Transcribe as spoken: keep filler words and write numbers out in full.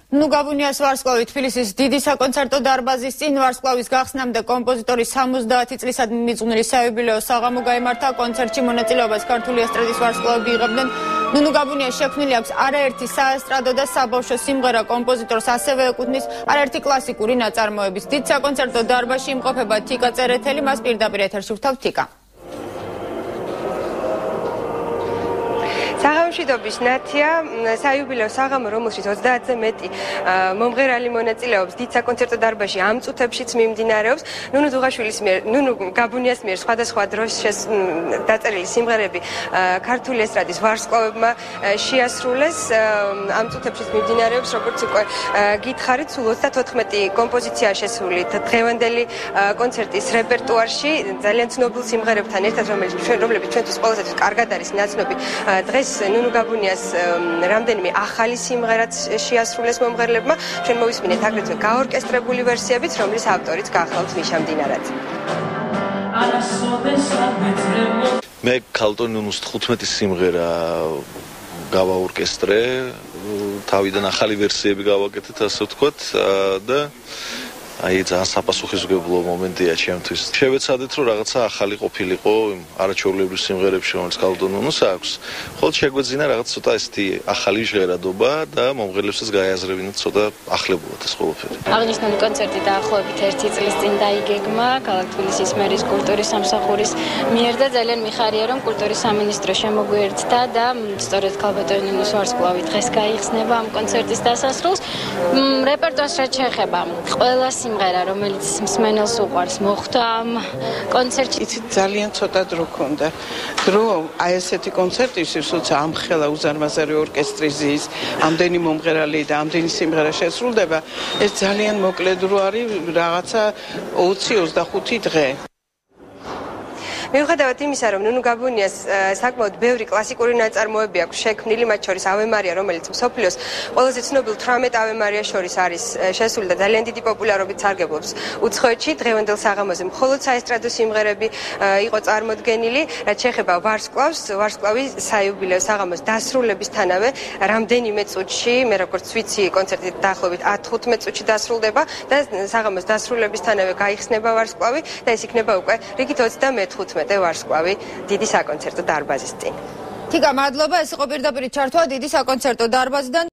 ნუ გაბუნიას ვარსკვლავი თბილისის დიდი საკონცერტო დარბაზის წინ ვარსკვლავის გახსნამდე კომპოზიტორის სამოცდაათი წლისადმი მიძღვნილი საიუბილეო საღამო გაიმართა. კონცერტში მონაწილეობას ქართული ესტრადის ვარსკვლავები იღებდნენ. ნუნუ გაბუნიას შექმნილი აქვს არაერთი საესტრადო და საბავშვო სიმღერა. კომპოზიტორს ასევე ეკუთვნის არაერთი კლასიკური ნაწარმოების. დიდ საკონცერტო დარბაზში იმყოფება თიკა წერეთელი, მას პირდაპირ ეთერში ვთავთ თიკა. საღამოშვიდობის ნათია, საიუბილეო საღამო, რომელშიც ოცდაათზე მეტი მომღერალი მონაწილეობს დიდ საკონცერტო დარბაზში ამ წუთებშიც მიმდინარეობს. ნუნუ დუღაშვილის მიერ, ნუნუ გაბუნიას მიერ სხვადასხვა დროს დაწერილი სიმღერები ქართული ესტრადის ვარსკვლავებმა შეასრულეს. ამ წუთებშიც მიმდინარეობს, როგორც უკვე გითხარით, სულ ოცდათოთხმეტი კომპოზიცია შესული დღევანდელი კონცერტის რეპერტუარში, ძალიან ცნობილ სიმღერებთან ერთად, რომლებიც ჩვენთვის ყველასათვის კარგად არის ნაცნობი. დღეს ნუნუ გაბუნიას რამდენიმე ახალი სიმღერაც შეასრულეს მომღერლებმა. ჩვენ მოვისმინეთ აგრეთვე გაორკესტრებული ვერსიებიც, რომლის ავტორიც გახლავთ მიშა მდინარაძე. მე ქალტო ნუნუს თხუთმეტი სიმღერა გავაორკესტრე, თავიდან ახალი ვერსიები გავაკეთეთ, ასე ვთქვათ, და აი ძალიან საპასუხისმგებლო მომენტია ჩემთვის. შევეცადეთ, რომ რაღაცა ახალი ყოფილიყო იმ არაჩვეულებრივ სიმღერებში, რომელიც ქალტო ნუნუს აქვს. ხოლო შეგვეძინა რაღაც ცოტა ესეთი ახალი ჟღერადობა და მომღერლებსაც გაეაზრებინათ ცოტა ახლებულად ეს ყველაფერი. აღნიშნული კონცერტი დაახლოებით ერთი წლის წინ დაიგეგმა ქალაქ თბილისის მერის კულტურის სამსახურის მიერ და ძალიან მიხარია, რომ კულტურის სამინისტრო შემოგვიერთდა და სწორედ ქალბატონი ნუნუს ვარსკვლავი დღეს გაიხსნება ამ კონცერტის დასასრულს. რეპერტუარს რაც შეეხება, ყველა სიმღერა, რომელიც მსმენელს უყვარს, მოხვდა ამ კონცერტში. იცით, ძალიან ცოტა დრო ქონდა. დრო აი ესეთი კონცერტისთვის, როცა ამხელა უზარმაზარი ორკესტრი ზის, ამდენი მომღერალი და ამდენი სიმღერა შესრულდება, ეს ძალიან მოკლე დრო არის, რაღაცა ოცი ოცდახუთი დღე. მიუხედავად იმისა, რომ ნუნუ გაბუნიას საკმაოდ ბევრი კლასიკური ნაწარმოები აქვს შექმნილი, მათ შორის ავე მარია, რომელიც მსოფლიოს ყველაზე ცნობილ თვრამეტ ავე მარიას შორის არის შესული და ძალიან დიდი პოპულარობით სარგებლობს უცხოეთში. დღევანდელ საღამოზე მხოლოდ საესტრადო სიმღერები იყო წარმოდგენილი. რაც შეეხება ვარსკვლავს, ვარსკვლავი საიუბილეო საღამოს დასრულებისთანავე რამდენიმე წუთში, მე როგორც ვიცი, კონცერტი დაახლოებით ათოთხმეტ წუთში დასრულდება და საღამოს დასრულებისთანავე გაიხსნება ვარსკვლავი და ეს იქნება უკვე რიგით ოცდამეთხუთმეტი ვარსკვლავი დიდი საკონცერტო დარბაზის წინ. თიკა, მადლობა, ეს იყო პირდაპირ ჩართვა დიდი საკონცერტო დარბაზიდან.